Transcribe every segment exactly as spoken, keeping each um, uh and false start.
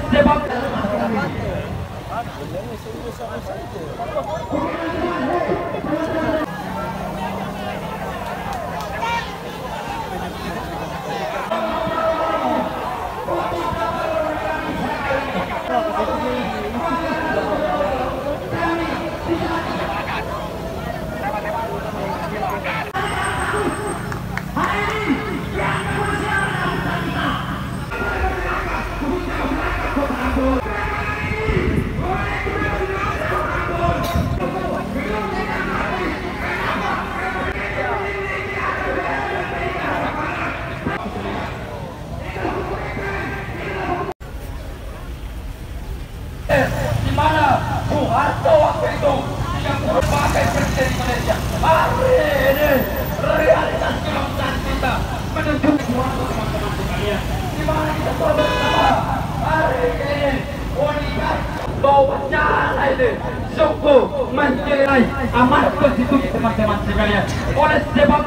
sebab di mana Soeharto waktu itu yang merupakan presiden Indonesia. Hari ini realitas kebangsaan kita menuju suatu teman-teman sekalian, di mana kita bersama hari ini wanita bahwa cara ini sungguh mencederai amat konstitusi teman-teman sekalian. Oleh sebab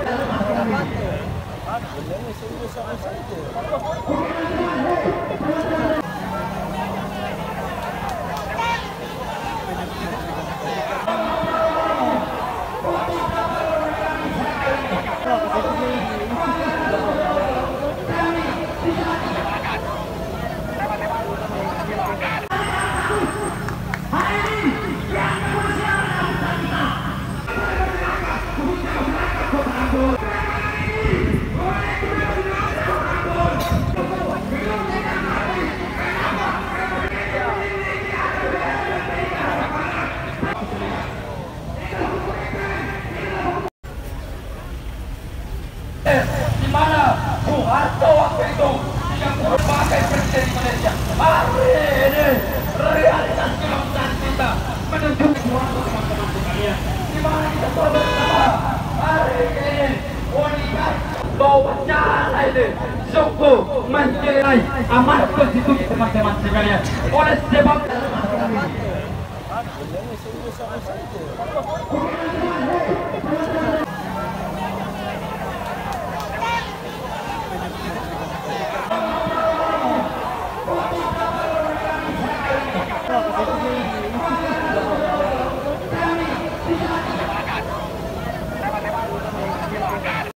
di mana Soeharto waktu itu yang merupakan presiden Indonesia. Hari ini realitas kebangsaan kita menuju suatu teman-teman sekalian, di mana kita bersama hari ini wanita bahwa cara ini sungguh mencederai amat konstitusi teman-teman sekalian. Oleh sebab